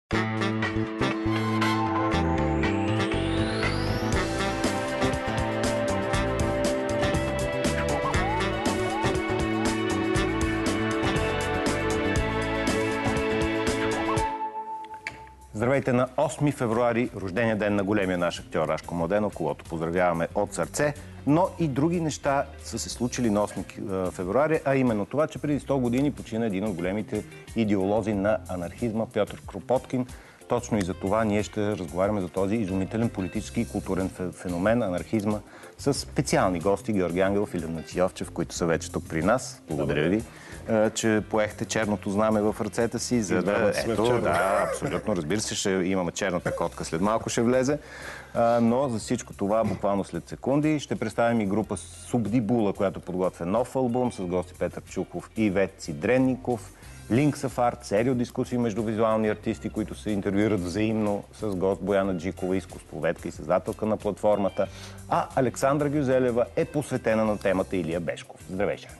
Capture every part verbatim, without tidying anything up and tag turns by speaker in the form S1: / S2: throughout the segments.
S1: Здравейте на осми февруари, рождения ден на големия наш актьор Рашко Младенов, когото поздравяваме от сърце, но и други неща са се случили на осми февруари, а именно това, че преди сто години почина един от големите идеолози на анархизма Пьотър Кропоткин. Точно и за това ние ще разговаряме за този изумителен политически и културен феномен, анархизма, с специални гости Георги Ангелов и Левнат Йовчев, които са вече тук при нас. Благодаря ви, че поехте черното знаме в ръцете си, за да... Ето, да, абсолютно, разбира се, ще имаме черната котка, след малко ще влезе. Но за всичко това, буквално след секунди, ще представим и група Субдибула, която подготвя нов албум с гости Петър Чухов и Ветци Дренников. Links of Art, серия дискусии между визуални артисти, които се интервюират взаимно с гост Бояна Джикова, изкуствоведка и създателка на платформата. А Александра Гюзелева е посветена на темата Илия Бешков. Здравей, Шани!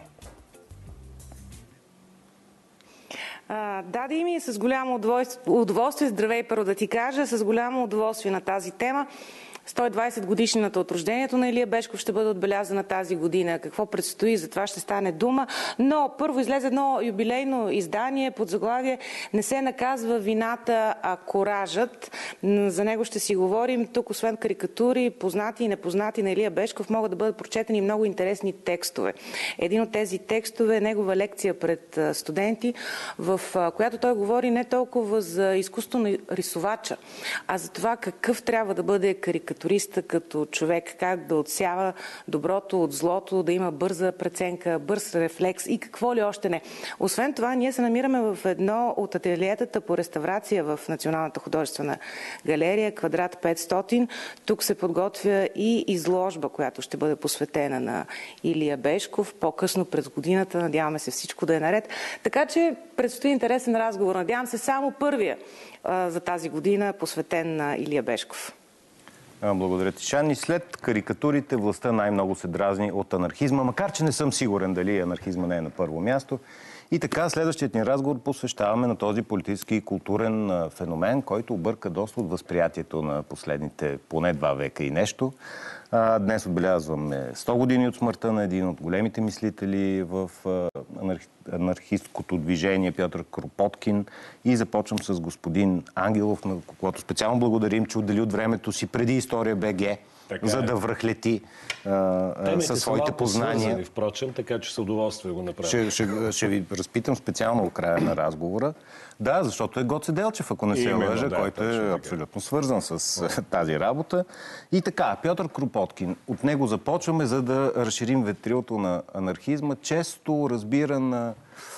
S2: Да, Дими, с голямо удоволствие, здравей първо да ти кажа, с голямо удоволствие на тази тема. сто и двадесет годишнината от рождението на Илия Бешков ще бъде отбелязана тази година. Какво предстои, за това ще стане дума. Но първо излезе едно юбилейно издание под заглавие "Не се наказва вината, а коражът". За него ще си говорим. Тук, освен карикатури, познати и непознати на Илия Бешков, могат да бъдат прочетени много интересни текстове. Един от тези текстове е негова лекция пред студенти, в която той говори не толкова за изкуство на рисувача, а за това какъв трябва да бъде карикатуриста като човек, как да отсява доброто от злото, да има бърза преценка, бърз рефлекс и какво ли още не. Освен това, ние се намираме в едно от ателиетата по реставрация в Националната художествена галерия, Квадрат петстотин. Тук се подготвя и изложба, която ще бъде посветена на Илия Бешков по-късно през годината. Надяваме се всичко да е наред. Така че предстои интересен разговор. Надявам се само първия а, за тази година, посветен на Илия Бешков.
S1: Благодаря ти, Шани. След карикатурите властта най-много се дразни от анархизма, макар че не съм сигурен дали анархизма не е на първо място. И така, следващият ни разговор посвещаваме на този политически и културен феномен, който обърка доста от възприятието на последните поне два века и нещо. Днес отбелязваме сто години от смъртта на един от големите мислители в анархисткото движение Пьотър Кропоткин и започвам с господин Ангелов, на когото специално благодарим, че отдели от времето си преди История БГ, за да връхлети а, със своите познания.
S3: Свързани, впрочем, така че с удоволствие го направя.
S1: Ще, ще, ще ви разпитам специално в края на разговора. Да, защото е Гоце Делчев, ако не се лъжа, да, който е абсолютно свързан с да. тази работа. И така, Пьотър Кропоткин. От него започваме, за да разширим ветрилото на анархизма. Често разбирана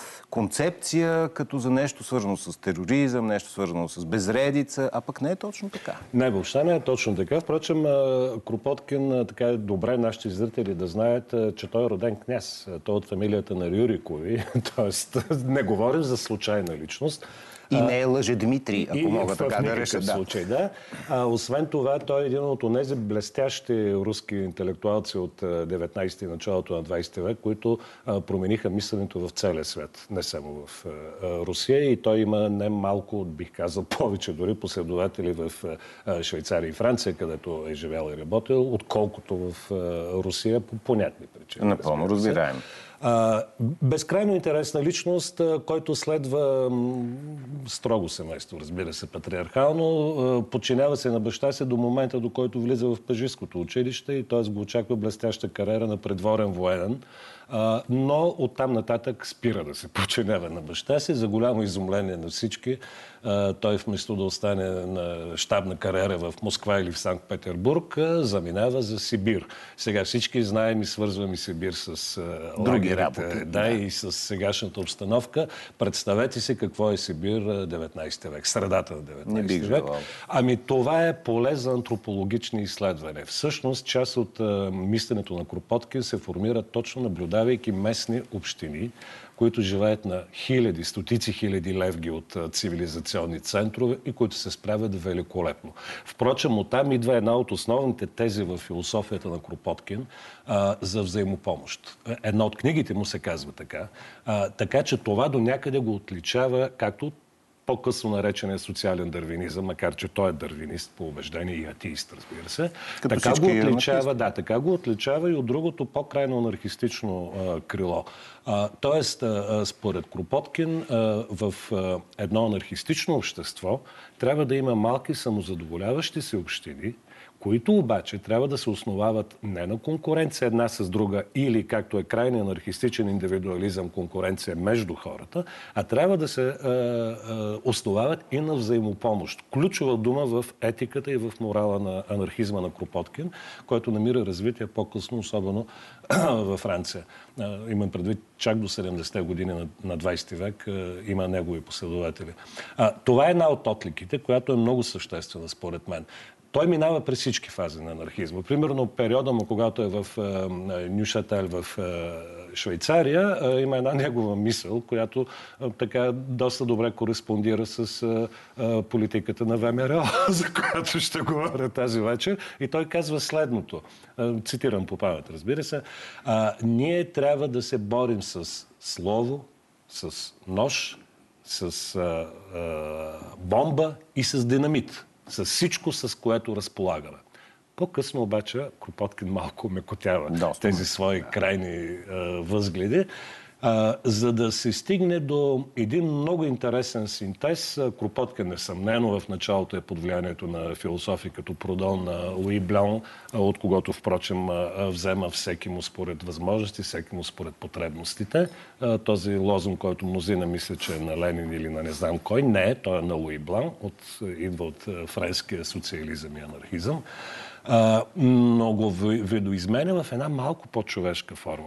S1: концепция като за нещо свързано с тероризъм, нещо свързано с безредица, а пък не е точно така.
S3: Не, въобще не е точно така. Впрочем, Кропоткин, така е добре нашите зрители да знаят, че той е роден княз. Той е от фамилията на Рюрикови, т.е. не говорим за случайна личност.
S1: И не е Лъже Дмитрий, ако
S3: и
S1: мога така да реша.
S3: Да. Случай, да. А, освен това, той е един от онези блестящи руски интелектуалци от деветнайсети и началото на двайсети век, които а, промениха мисленето в целия свет, не само в а, Русия. И той има не малко, бих казал, повече дори последователи в а, Швейцария и Франция, където е живял и работил, отколкото в а, Русия по понятни причини.
S1: Напълно разбираем.
S3: Uh, безкрайно интересна личност, uh, който следва um, строго семейство, разбира се, патриархално. Uh, подчинява се на баща си до момента, до който влиза в пажийското училище и т.е. го очаква блестяща кариера на предворен военен. Uh, но оттам нататък спира да се подчинява на баща си. За голямо изумление на всички, uh, той вместо да остане на щабна кариера в Москва или в Санкт-Петербург, uh, заминава за Сибир. Сега всички знаем и свързваме Сибир с uh,
S1: други работи.
S3: Да, да, и с сегашната обстановка. Представете си какво е Сибир деветнайсети век, средата на деветнайсети век. Ами това е поле за антропологични изследвания. Всъщност, част от uh, мисленето на Кропоткин се формира точно наблюдавайки местни общини, които живеят на хиляди, стотици хиляди левги от цивилизационни центрове и които се справят великолепно. Впрочем, оттам идва една от основните тези в философията на Кропоткин а, за взаимопомощ. Една от книгите му се казва така. А, така че това до някъде го отличава както по-късно наречения социален дървинизъм, макар че той е дървинист по убеждение и атеист, разбира се.
S1: Като
S3: така го отличава,
S1: анархисти.
S3: да, така го отличава и от другото по-крайно анархистично а, крило. А, тоест, а, според Кропоткин, а, в а, едно анархистично общество трябва да има малки самозадоволяващи се общини, които обаче трябва да се основават не на конкуренция една с друга или, както е крайния анархистичен индивидуализъм, конкуренция между хората, а трябва да се а, а, основават и на взаимопомощ. Ключова дума в етиката и в морала на анархизма на Кропоткин, който намира развитие по-късно, особено във Франция. А, имам предвид, чак до седемдесетте години на, на двайсети век а, има негови последователи. А, това е една от отликите, която е много съществена, според мен. Той минава през всички фази на анархизма. Примерно периода му, когато е в Нюшател в Швейцария, има една негова мисъл, която така доста добре кореспондира с политиката на ВМРО, за която ще говоря тази вечер. И той казва следното. Цитирам по памет, разбира се. Ние трябва да се борим с слово, с нож, с а, а, бомба и с динамит. С всичко, с което разполагаме. По-късно обаче Кропоткин малко мекотява да, тези свои крайни а, възгледи, а, за да се стигне до един много интересен синтез. Кропоткин несъмнено в началото е под влиянието на философи като Прудон, на Луи Блан, от когото впрочем взема всеки му според възможности, всеки му според потребностите. Този лозунг, който мнозина мисля, че е на Ленин или на не знам кой, не е, той е на Луи Блан, от, идва от френския социализъм и анархизъм, но го видоизменя в една малко по-човешка форма.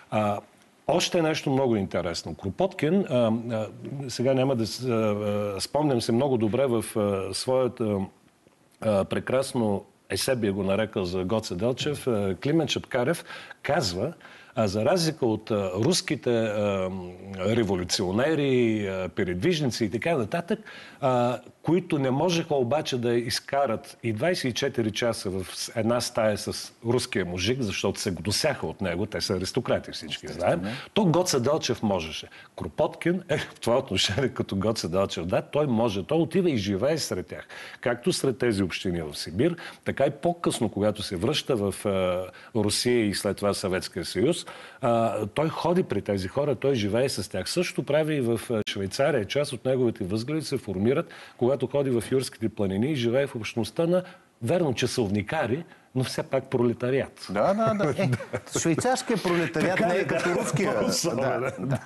S3: Още нещо много интересно. Кропоткин, а, а, сега няма да а, спомням се много добре в а, своята а, прекрасно есе, би го нарекал за Гоце Делчев, а, Климент Шапкарев казва, а за разлика от а, руските а, революционери, а, передвижници и така нататък, а, които не можеха обаче да изкарат и двайсет и четири часа в една стая с руския мужик, защото се досяха от него, те са аристократи всички, знаем, то Гоце Делчев можеше. Кропоткин е в това отношение като Гоце Делчев. Да, той може. Той отива и живее сред тях. Както сред тези общини в Сибир, така и по-късно, когато се връща в а, Русия и след това Съветския съюз, а, той ходи при тези хора, той живее с тях. Също прави и в Швейцария. Част от неговите възгледи се формират, когато ходи в Юрските планини и живее в общността на, верно, часовникари, но все пак пролетариат.
S1: Да, да, да. Е, швейцарския пролетариат не е като руския. Да, да.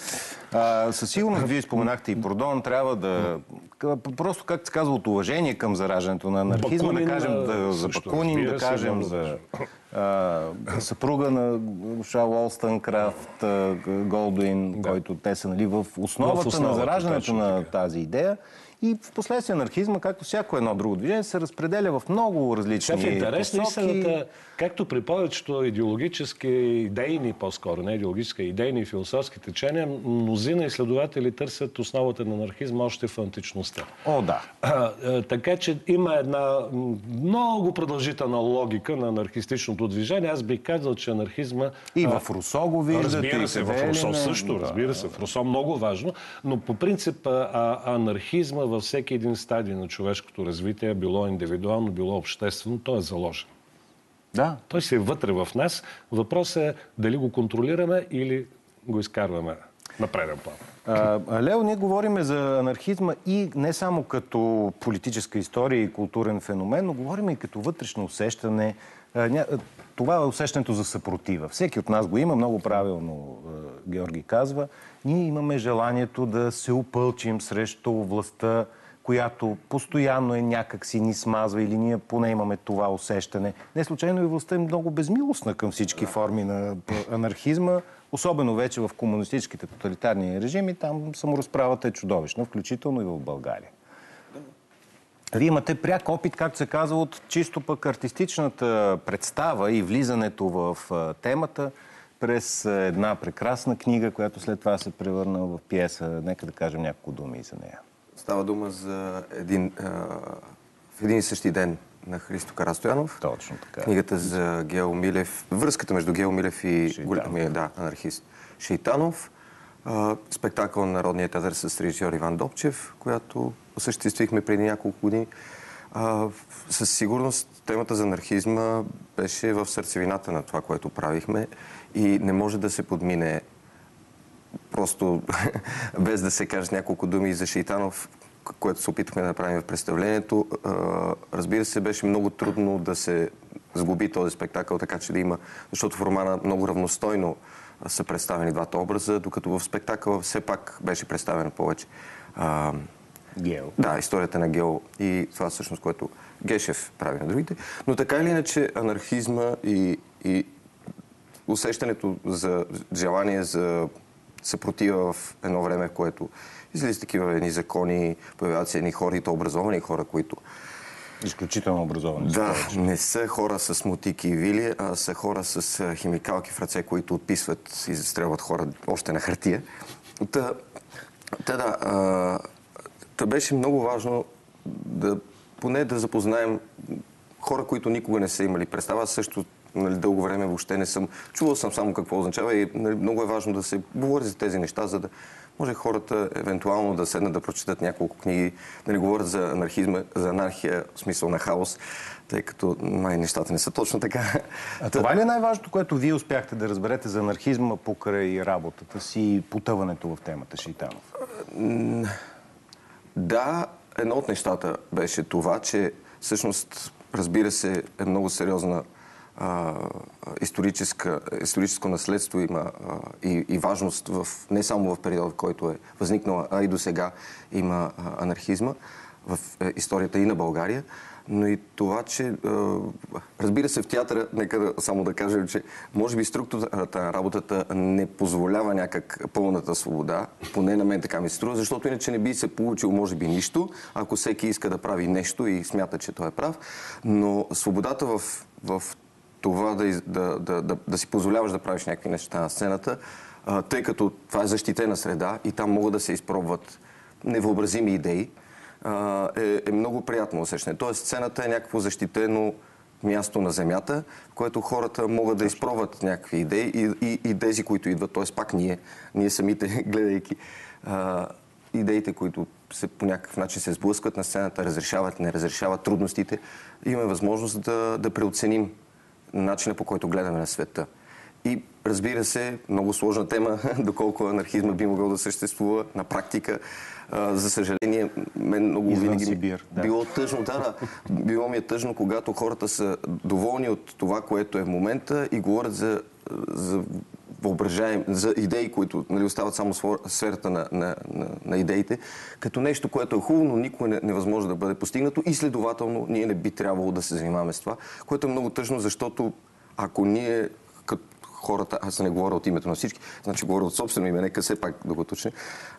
S1: А, със сигурност, вие споменахте и Прудон, трябва да... Просто, както се казва, от уважение към зараждането на анархизма,
S3: Бакунин,
S1: да кажем да, за Бакунин, да кажем за а, съпруга на Шарл Олстънкрафт, Голдуин, да. Който те са нали, в основата, в основата на зараждането на тази идея. И в последствие анархизма, както всяко едно друго движение, се разпределя в много различни посоки.
S3: Интересно истината, както при повечето идеологически идейни, по-скоро, не идеологически, идейни и философски течения, мнозина изследователи търсят основата на анархизма още в античността.
S1: О, да.
S3: А, а, така че има една много продължителна логика на анархистичното движение. Аз бих казал, че анархизма...
S1: И в Русо го виждате.
S3: Разбира се, в Русо също, разбира се. В Русо много важно. Но по принцип а, анархизма във всеки един стадий на човешкото развитие, било индивидуално, било обществено, той е заложен.
S1: Да.
S3: Той си е вътре в нас. Въпросът е дали го контролираме или го изкарваме на преден план.
S1: А, Лео, ние говорим за анархизма и не само като политическа история и културен феномен, но говорим и като вътрешно усещане. Това е усещането за съпротива. Всеки от нас го има, много правилно Георги казва. Ние имаме желанието да се опълчим срещу властта, която постоянно е някак си ни смазва или ние поне имаме това усещане. Не случайно и властта е много безмилостна към всички форми на анархизма, особено вече в комунистическите тоталитарни режими, там саморазправата е чудовищна, включително и в България. Вие имате пряк опит, както се казва, от чисто пък артистичната представа и влизането в темата през една прекрасна книга, която след това се превърна в пиеса. Нека да кажем няколко думи и за нея.
S4: Става дума за един, а, в един и същи ден на Христо Карастоянов.
S1: Точно така.
S4: Книгата за Гео Милев, връзката между Гео Милев и големия да, анархист Шейтанов. а, спектакъл на Народния театър с режисьор Иван Добчев, която осъществихме преди няколко години. А, със сигурност темата за анархизма беше в сърцевината на това, което правихме и не може да се подмине просто без да се кажат няколко думи за Шейтанов, което се опитахме да направим в представлението. Разбира се, беше много трудно да се сглоби този спектакъл, така че да има, защото в романа много равностойно са представени двата образа, докато в спектакъла все пак беше представена повече.
S1: Гео.
S4: Да, историята на Гео и това всъщност, което Гешев прави на другите. Но така или иначе анархизма и, и усещането за желание за съпротива в едно време, в което излизат такива едни закони, появяват се едни хора, и то образовани хора, които...
S1: Изключително образовани.
S4: Да, не са хора с мотики и вили, а са хора с химикалки в ръце, които отписват и застрелват хора още на хартия. Та, та да, а, та беше много важно да поне да запознаем хора, които никога не са имали представа. Също нали, дълго време въобще не съм... Чувал съм само какво означава и нали, много е важно да се говори за тези неща, за да може хората евентуално да седнат да прочитат няколко книги, да не говорят за анархизма, за анархия, в смисъл на хаос, тъй като май нещата не са точно така.
S1: А това ли е най-важното, което вие успяхте да разберете за анархизма покрай работата си и потъването в темата Шейтанов?
S4: Да, едно от нещата беше това, че всъщност, разбира се, е много сериозна а, историческа, историческо наследство има а, и, и важност в, не само в периода, в който е възникнала, а и до сега има а, анархизма в е, историята и на България. Но и това, че а, разбира се в театъра, нека да, само да кажем, че може би структурата на работата не позволява някак пълната свобода, поне на мен така ми се струва, защото иначе не би се получил може би нищо, ако всеки иска да прави нещо и смята, че той е прав. Но свободата в, в това да, да, да, да, да си позволяваш да правиш някакви неща на сцената, а, тъй като това е защитена среда и там могат да се изпробват невъобразими идеи, Е, е много приятно усещане. Тоест, сцената е някакво защитено място на земята, в което хората могат да изпробват някакви идеи и, и, и тези, които идват, т.е. пак ние, ние самите, гледайки а, идеите, които се, по някакъв начин се сблъскват на сцената, разрешават, не разрешават трудностите, имаме възможност да, да преоценим начина, по който гледаме на света. И разбира се, много сложна тема, доколко анархизма би могъл да съществува на практика. А, за съжаление, мен много
S1: Извън
S4: винаги
S1: Сибир, да.
S4: било тъжно. Да, да, било ми е тъжно, когато хората са доволни от това, което е в момента и говорят за, за въображаем, за идеи, които нали, остават само в сферата на, на, на, на идеите, като нещо, което е хубаво, но никога не, невъзможно да бъде постигнато и следователно ние не би трябвало да се занимаваме с това, което е много тъжно, защото ако ние като хората, аз не говоря от името на всички, значи говоря от собствено име, нека все пак да го уточня,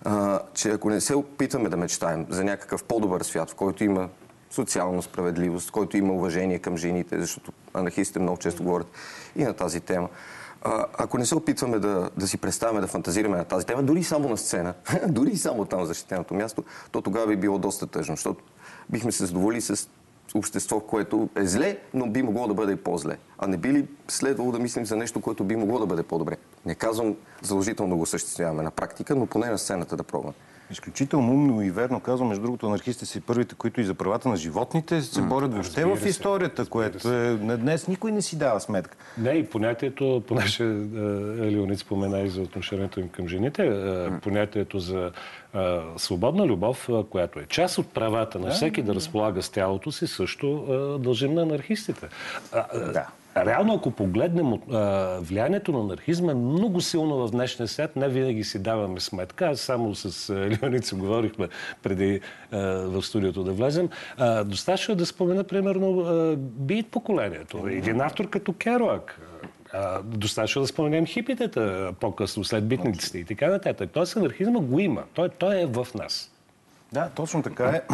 S4: че ако не се опитваме да мечтаем за някакъв по-добър свят, в който има социална справедливост, в който има уважение към жените, защото анархистите много често говорят и на тази тема. А, ако не се опитваме да, да си представяме, да фантазираме на тази тема, дори само на сцена, дори само там в защитеното място, то тогава би било доста тъжно, защото бихме се задоволили с общество, което е зле, но би могло да бъде и по-зле. А не би ли следвало да мислим за нещо, което би могло да бъде по-добре? Не казвам задължително да го осъществяваме на практика, но поне на сцената да пробваме.
S1: Изключително умно и верно казвам. Между другото, анархистите са първите, които и за правата на животните се борят въобще в историята, което е, днес никой не си дава сметка.
S3: Не, и понятието, понеже Леонид спомена и за отношението им към жените, понятието за а, свободна любов, която е част от правата на всеки да разполага с тялото си, също а, дължим на анархистите. А,
S1: да.
S3: Реално, ако погледнем а, влиянието на анархизма е много силно в днешния свят, не винаги си даваме сметка. Аз само с Леонид си говорихме преди а, в студиото да влезем. А, достатъчно да спомена, примерно, бит поколението. Един автор като Керуак. А, достатъчно да споменем хипитета по-късно, след битниците и така нататък. Тоест анархизма го има. Той, той е в нас.
S1: Да, точно така е.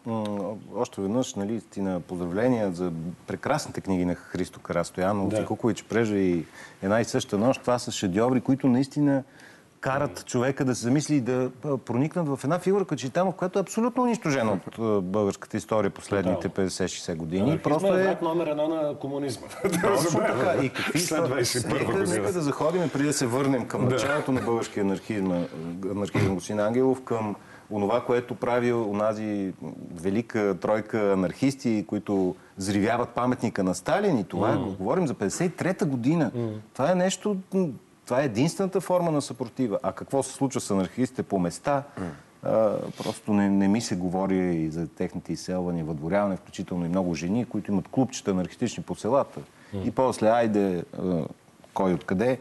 S1: Още веднъж, нали, стина поздравления за прекрасните книги на Христо Карастоянов, да. Кукович Прежа и Една и съща нощ. Това са шедьоври, които наистина карат човека да се замисли и да проникнат в една фигура като Читамов, която е абсолютно унищожена от българската история последните петдесет-шейсет години.
S3: Анархизма е враг номер едно на комунизма.
S1: Точно така. И какви
S3: след двадесет и първа година.
S1: Нека да заходим, преди да се върнем към началото на българския анархизъм, анархизъм господин Ангелов, към онова, което прави онази велика тройка анархисти, които взривяват паметника на Сталин. И това mm. говорим за петдесет и трета година. Mm. Това е нещо... Това е единствената форма на съпротива. А какво се случва с анархистите по места? Mm. А, просто не, не ми се говори и за техните изселвания, въдворяване, включително и много жени, които имат клубчета анархистични по селата. Mm. И после, айде, а, кой откъде.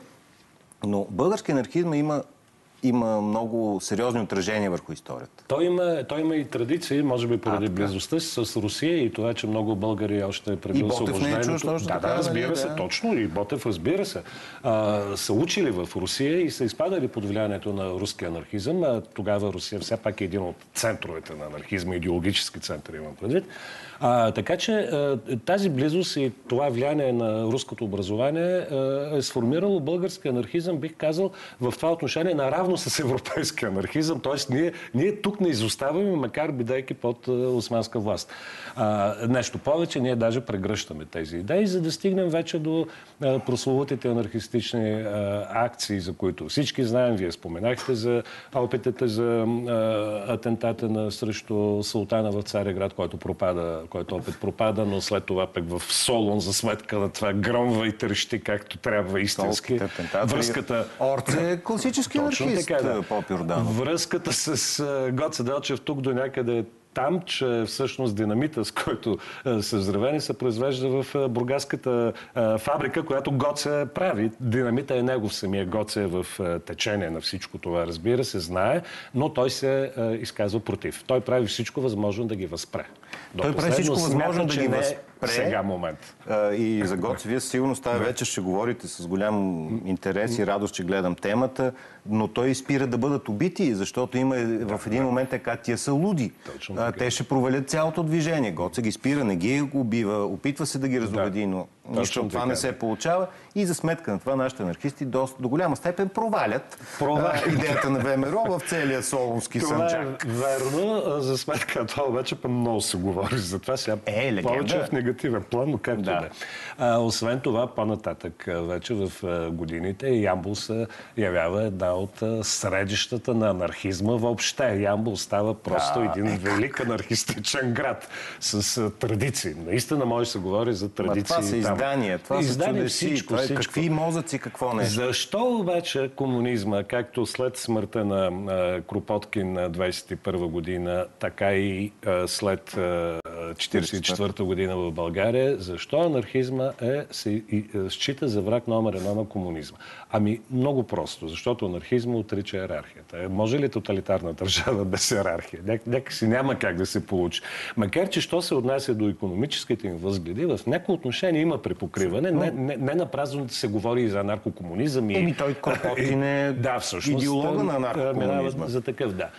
S1: Но български анархизъм има има много сериозни отражения върху историята.
S3: Той има, той има и традиции, може би поради а, близостта си с Русия и това, че много българи още преди освобождението. Да,
S1: така,
S3: да, разбира
S1: да,
S3: се,
S1: да.
S3: точно. И Ботев, разбира се. А, са учили в Русия и са изпадали под влиянието на руския анархизъм. А тогава Русия все пак е един от центровете на анархизма, идеологически център имам предвид. А, така че тази близост и това влияние на руското образование е сформирало български анархизъм, бих казал, в това отношение наравно с европейски анархизъм. Тоест ние, ние тук не изоставаме, макар бидейки под османска власт. А, нещо повече, ние даже прегръщаме тези идеи, за да стигнем вече до а, прословутите анархистични а, акции, за които всички знаем. Вие споменахте за опитите за а, атентата на, срещу султана в Цареград, който пропада, който опит пропада, но след това пък в Солун за сметка на това громва и трещи както трябва истински. Връзката...
S1: Орце е класически анархист, да. Поп Йорданов.
S3: Връзката с Гоце Делчев тук до някъде е там, че всъщност динамита, с който са взривени, се произвежда в бургаската фабрика, която Гоце прави. Динамита е негов, самия Гоце е в течение на всичко това, разбира се, знае, но той се изказва против. Той прави всичко възможно да ги възпре.
S1: Той прави всичко възможно да ги възпре.
S3: Сега момент.
S1: И за Гоце, вие сигурно тази вечер ще говорите с голям интерес и радост, че гледам темата, но той спира да бъдат убити, защото има в един момент така, тия са луди. А, те ще провалят цялото движение. Гоце ги спира, не ги убива, опитва се да ги разобеди, но нищо това не се получава. И за сметка на това нашите анархисти до, до голяма степен провалят а, идеята на ВМРО в целия солунски санджак.
S3: Това е верно. За сметка на това обаче много се говори за това. Сега
S1: е,
S3: повече в негативен план, но както да. да. Освен това, по-нататък вече в годините Ямбол се явява една от средищата на анархизма въобще. Ямбол става просто да, един е, велик анархистичен град с традиции. Наистина може да се говори за традиции.
S1: Това са издания, това
S3: издания,
S1: са чудеси,
S3: всичко,
S1: това е
S3: всичко.
S1: Какви мозъци, какво не.
S3: Защо обаче комунизма, както след смъртта на а, Кропоткин на двадесет и първа година, така и а, след а, четиридесет и четвърта година в България, защо анархизма е, се и, и, счита за враг номер едно на комунизма? Ами много просто, защото анархизма отрича иерархията. Може ли тоталитарна държава без иерархия? Нека си няма как да се получи. Макар че, що се отнася до икономическите им възгледи, в някои отношения има препокриване. Не, не, не на празно да се говори и за наркокомунизъм. И...
S1: Еми той Кропоткин е
S3: да, всъщност,
S1: идеолога на наркокомунизма.
S3: За такъв, да.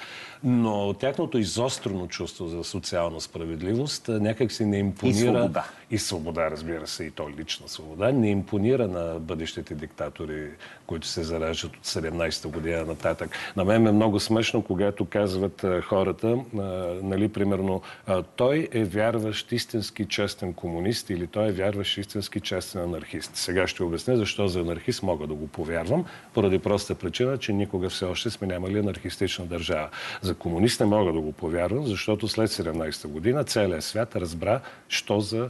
S3: Но тяхното изострено чувство за социална справедливост някак си не импонира...
S1: И свобода.
S3: И свобода, разбира се, и то лична свобода. Не импонира на бъдещите диктатори, които се зараждат от седемнадесета година нататък. На мен е много смешно, когато казват а, хората, а, нали, примерно, а, той е вярващ истински честен комунист или той е вярващ истински честен анархист. Сега ще обясня защо за анархист мога да го повярвам, поради проста причина, че никога все още сме нямали анархистична държава. За комунист не мога да го повярвам, защото след седемнадесета година целият свят разбра, що за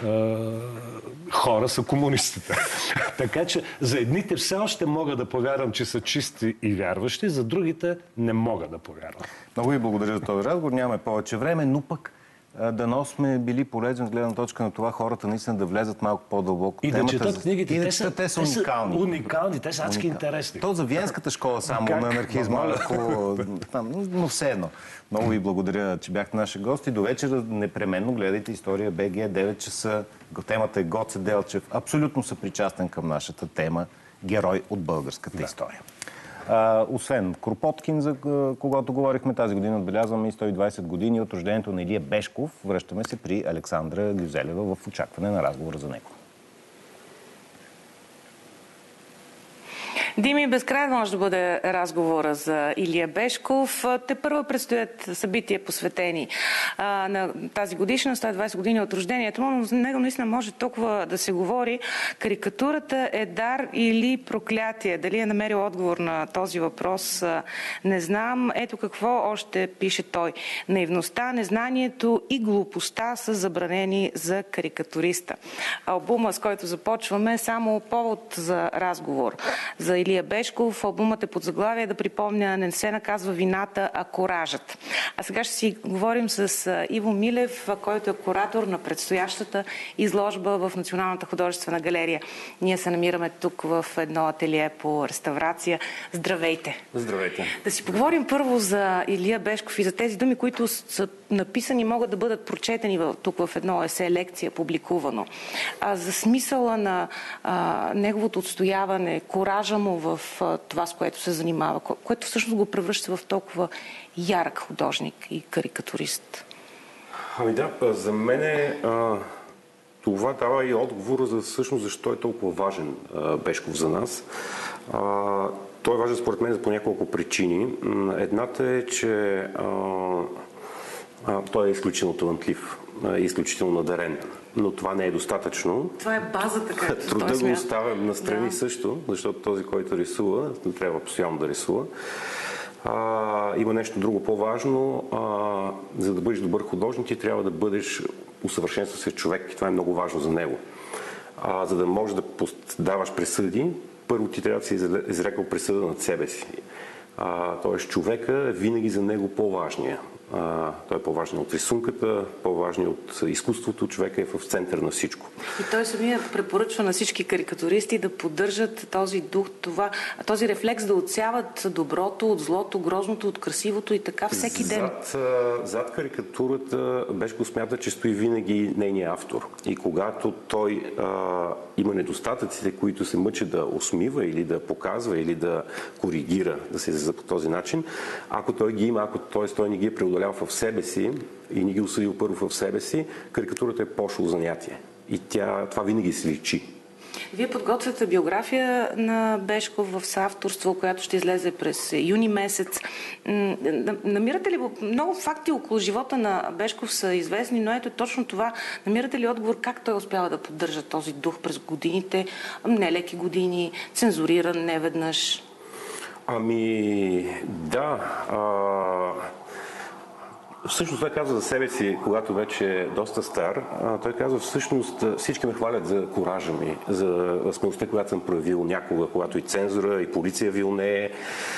S3: хора са комунистите. Така че за едните все още мога да повярвам, че са чисти и вярващи, за другите не мога да повярвам.
S1: Много ви благодаря за този разговор. Нямаме повече време, но пък дано сме били полезни от гледна точка на това хората наистина да влезат малко по-дълбоко.
S3: И да четат книгите.
S1: И да
S3: те, са,
S1: те са уникални.
S3: Уникални, те са адски интересни.
S1: То за Виенската школа само как? На анархизма, ако... но все едно. Много ви благодаря, че бяхте наши гости. До вечера непременно гледайте История БГ, девет часа. Темата е Гоце Делчев. Абсолютно съпричастен към нашата тема. Герой от българската да. история. А, освен Кропоткин, за когото говорихме тази година, отбелязваме и сто и двадесет години от рождението на Илия Бешков. Връщаме се при Александра Гюзелева в очакване на разговора за него.
S2: Дими, безкрайно може да бъде разговора за Илия Бешков. Те първо предстоят събития посветени а, на тази годишна, сто и двадесет години от рождението му, но за него наистина може толкова да се говори. Карикатурата е дар или проклятие? Дали е намерил отговор на този въпрос, а, не знам. Ето какво още пише той. Наивността, незнанието и глупостта са забранени за карикатуриста. Албума, с който започваме, е само повод за разговор за Илия Бешков. Албумът е под заглавие, да припомня, не се наказва вината, а коражът. А сега ще си говорим с Иво Милев, който е куратор на предстоящата изложба в Националната художествена галерия. Ние се намираме тук в едно ателие по реставрация. Здравейте!
S5: Здравейте!
S2: Да си поговорим първо за Илия Бешков и за тези думи, които са написани, могат да бъдат прочетени тук в едно есе лекция, публикувано. А за смисъла на а, неговото отстояване, коража му в а, това, с което се занимава, което всъщност го превръща в толкова ярък художник и карикатурист.
S5: Ами да, за мен е, а, това дава и отговор за всъщност защо е толкова важен а, Бешков за нас. А, той е важен според мен по няколко причини. Едната е, че а, а, той е изключително талантлив и изключително надарен. Но това не е достатъчно.
S2: Това е базата, както
S5: Труда
S2: той
S5: го
S2: смята.
S5: оставям настрани, да. Също, защото този, който рисува, не трябва постоянно да рисува. А, има нещо друго по-важно. А, за да бъдеш добър художник, ти трябва да бъдеш усъвършенстващ се човек. И това е много важно за него. А, за да можеш да даваш присъди, първо ти трябва да си изрекал присъда над себе си. А, тоест човека е винаги за него по-важния. А, той е по-важен от рисунката, по-важен от изкуството. Човека е в център на всичко.
S2: И той самия препоръчва на всички карикатуристи да поддържат този дух, това, този рефлекс да отсяват доброто от злото, грозното от красивото и така всеки ден.
S5: Зад, зад карикатурата Бешков смята, че стои винаги нейният автор. И когато той а, има недостатъците, които се мъчи да усмива или да показва, или да коригира, да се изразя по този начин, ако той ги има, ако той, той не ги е преодолял в себе си и не ги осъдил първо в себе си, карикатурата е пошло занятие. И тя, това винаги се личи.
S2: Вие подготвяте биография на Бешков в съавторство, която ще излезе през юни месец. Намирате ли, много факти около живота на Бешков са известни, но ето точно това, намирате ли отговор как той успява да поддържа този дух през годините, нелеки години, цензуриран неведнъж?
S5: Ами, да. А... Всъщност той казва за себе си, когато вече е доста стар, той казва всъщност всички ме хвалят за коража ми, за смелостта, която съм проявил някога, когато и цензура, и полиция вилнее.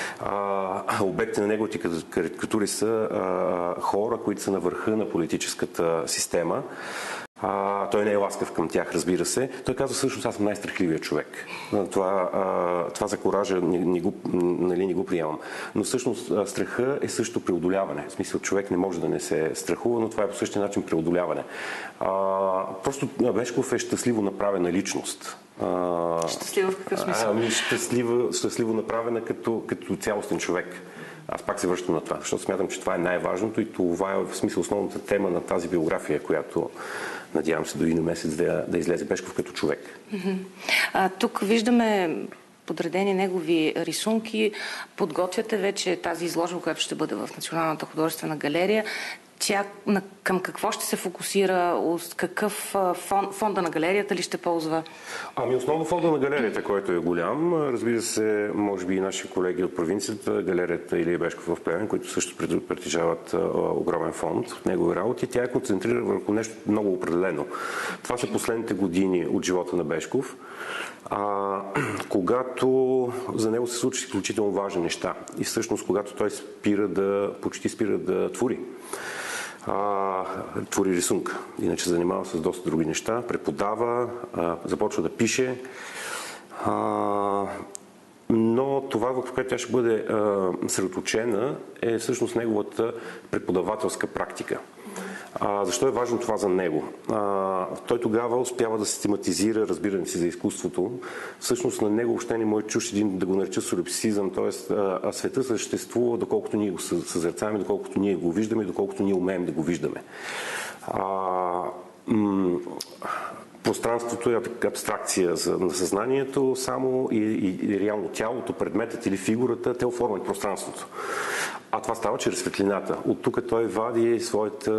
S5: Обекти на неговите карикатури са а, хора, които са на върха на политическата система. А, той не е ласкав към тях, разбира се. Той казва всъщност, аз съм най-страхливия човек. Това, а, това за коража не, не, го, нали, не го приемам. Но всъщност страха е също преодоляване. В смисъл, човек не може да не се страхува, но това е по същия начин преодоляване. А, просто Бешков е щастливо направена личност. А,
S2: щастливо в какъв смисъл?
S5: Ами, щастливо, щастливо направена като, като цялостен човек. Аз пак се връщам на това, защото смятам, че това е най-важното и това е в смисъл основната тема на тази биография, която надявам се до един месец да, да излезе Бешков като човек.
S2: А, тук виждаме подредени негови рисунки. Подготвяте вече тази изложба, която ще бъде в Националната художествена галерия. Тя на, към какво ще се фокусира? Какъв фон, фонда на галерията ли ще ползва?
S5: Ами основно фонда на галерията, който е голям. Разбира се, може би и наши колеги от провинцията, галерията Илия Бешков в Плевен, които също притежават а, огромен фонд от негови работи. Тя е концентрира върху нещо много определено. Това са последните години от живота на Бешков, а, когато за него се случат изключително важни неща. И всъщност, когато той спира да, почти спира да твори. А, твори рисунка. Иначе се занимава с доста други неща. Преподава, а, започва да пише. А, но това, в което тя ще бъде а, съсредоточена, е всъщност неговата преподавателска практика. А, защо е важно това за него? А, той тогава успява да систематизира разбирането си за изкуството. Всъщност на него въобще не му е чуш един, да го нареча солипсизъм, т.е. а света съществува доколкото ние го съзерцаваме, доколкото ние го виждаме, доколкото ние умеем да го виждаме. А, м- пространството е абстракция на съзнанието само и, и, и реално тялото, предметът или фигурата, те оформят пространството. А това става чрез светлината. От тук той вади своята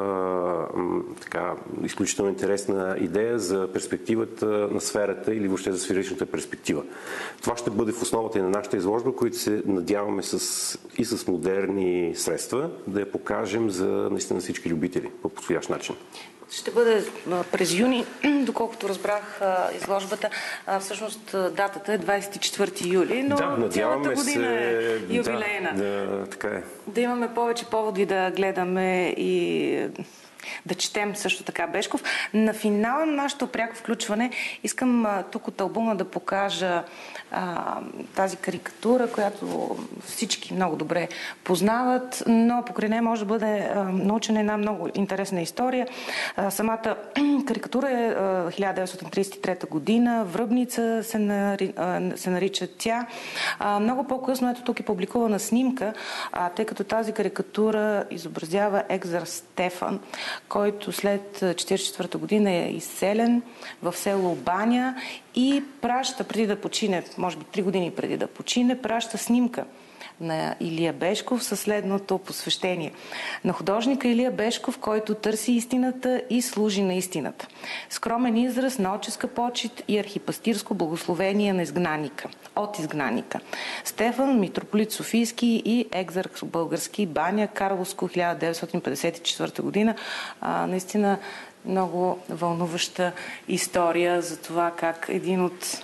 S5: а, така, изключително интересна идея за перспективата на сферата или въобще за сферичната перспектива. Това ще бъде в основата и на нашата изложба, които се надяваме с, и с модерни средства да я покажем за наистина всички любители по подходящ начин.
S2: Ще бъде през юни, доколкото разбрах изложбата. Всъщност датата е двадесет и четвърти юли, но
S5: да,
S2: цялата година
S5: се...
S2: е юбилейна.
S5: Да, да, така е.
S2: Да имаме повече поводи да гледаме и да четем също така Бешков. На финала на нашето пряко включване искам а, тук от албума да покажа а, тази карикатура, която всички много добре познават, но покрай нея може да бъде а, научена една много интересна история. А, самата карикатура е а, хиляда деветстотин тридесет и трета година, Връбница се, нари, а, се нарича тя. А, много по-късно, ето тук е публикувана снимка, а, тъй като тази карикатура изобразява екзар Стефан, който след четиридесет и четвърта година е изселен в село Баня и праща, преди да почине, може би три години преди да почине, праща снимка на Илия Бешков със следното посвещение. На художника Илия Бешков, който търси истината и служи на истината. Скромен израз на отческа почит и архипастирско благословение на изгнаника. От изгнаника. Стефан, митрополит Софийски и екзарх български, Баня, Карловско, хиляда деветстотин петдесет и четвърта година. А, наистина много вълнуваща история за това как един от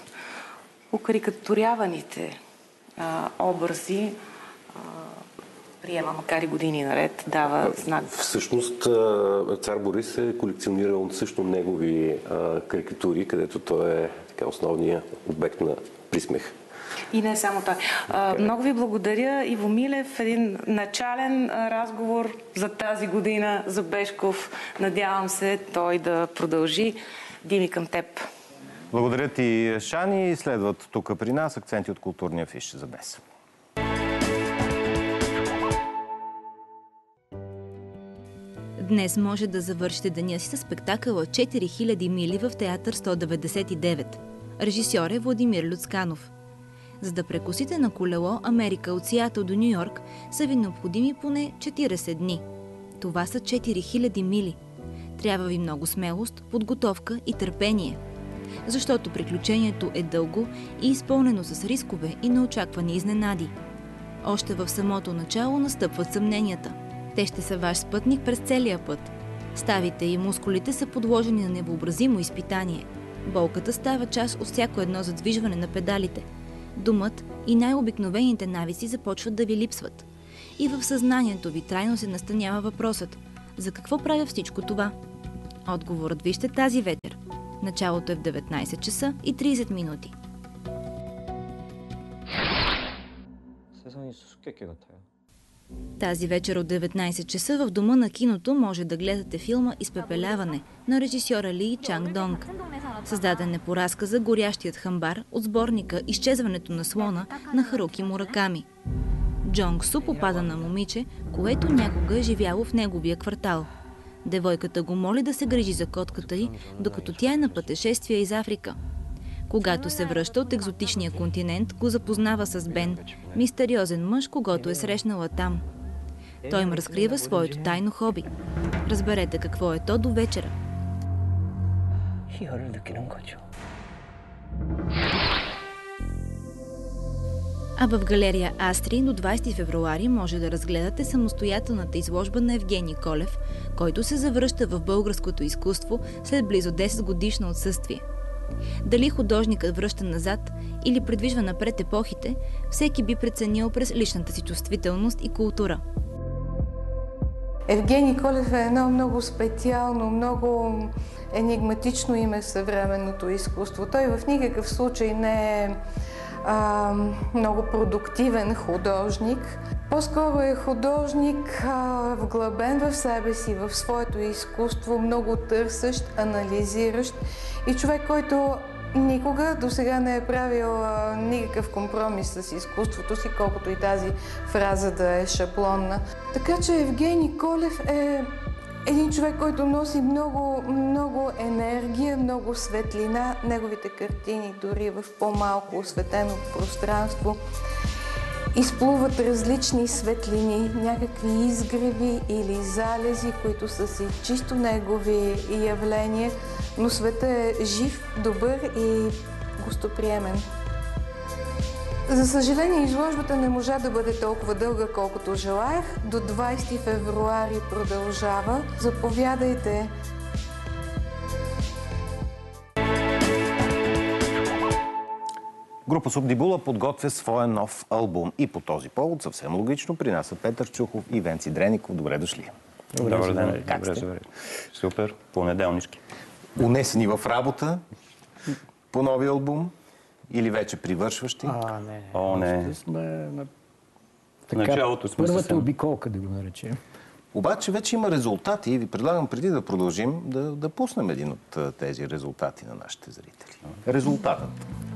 S2: окарикатуряваните а, образи а, приема, макар и години наред, дава знак.
S5: Всъщност цар Борис е колекционирал също негови а, карикатури, където той е така основният обект на присмех.
S2: И не само той. А, много ви благодаря, Иво Милев. Един начален а, разговор за тази година за Бешков. Надявам се той да продължи. Дими, към теб.
S1: Благодаря ти, Шани. Следват тук при нас акценти от културния фиш за днес.
S6: Днес може да завършите деня си със спектакъла четири хиляди мили в театър сто деветдесет и девет. Режисьор е Владимир Люцканов. За да прекусите на колело Америка от Сиатъл до Ню-Йорк, са ви необходими поне четиридесет дни. Това са четири хиляди мили. Трябва ви много смелост, подготовка и търпение. Защото приключението е дълго и изпълнено с рискове и неочаквани изненади. Още в самото начало настъпват съмненията. Те ще са ваш спътник през целия път. Ставите и мускулите са подложени на невъобразимо изпитание. Болката става част от всяко едно задвижване на педалите. Думът и най-обикновените навици започват да ви липсват. И в съзнанието ви трайно се настанява въпросът: за какво правя всичко това? Отговорът вижте тази вечер. Началото е в деветнадесет часа и тридесет минути. Тази вечер от деветнадесет часа в Дома на киното може да гледате филма «Изпепеляване» на режисьора Ли Чанг Донг. Създаден е по разказа «Горящият хамбар» от сборника «Изчезването на слона» на Харуки Мураками. Джонг Су попада на момиче, което някога е живяло в неговия квартал. Девойката го моли да се грижи за котката й, докато тя е на пътешествие из Африка. Когато се връща от екзотичния континент, го запознава с Бен, мистериозен мъж, когото е срещнала там. Той им разкрива своето тайно хоби. Разберете какво е то до вечера. А в галерия Астри до двадесети февруари може да разгледате самостоятелната изложба на Евгений Колев, който се завръща в българското изкуство след близо десет годишно отсъствие. Дали художникът връща назад или придвижва напред епохите, всеки би преценил през личната си чувствителност и култура.
S7: Евгений Колев е едно много специално, много енигматично име в съвременното изкуство. Той в никакъв случай не е а, много продуктивен художник. По-скоро е художник а, вглъбен в себе си, в своето изкуство, много търсещ, анализиращ и човек, който никога до сега не е правил а, никакъв компромис с изкуството си, колкото и тази фраза да е шаблонна. Така че Евгений Колев е един човек, който носи много, много енергия, много светлина. Неговите картини, дори в по-малко осветено пространство, изплуват различни светлини, някакви изгреви или залези, които са си чисто негови явления, но светът е жив, добър и гостоприемен. За съжаление, изложбата не можа да бъде толкова дълга, колкото желаях. До двадесети февруари продължава. Заповядайте!
S1: Група Субдибула подготвя своя нов албум и по този повод съвсем логично при нас са Петър Чухов и Венци Дреников. Добре дошли.
S8: Добър ден.
S1: Как
S8: добре,
S1: сте?
S8: добре. Супер. Понеделнички.
S1: Унесени в работа по новия албум или вече привършващи?
S9: А, не, не.
S8: О, не.
S9: Ще сме на
S8: В началото сме
S9: първата
S8: съвсем.
S9: обиколка, да го наречем.
S1: Обаче вече има резултати и ви предлагам преди да продължим да, да пуснем един от а, тези резултати на нашите зрители. Резултатът.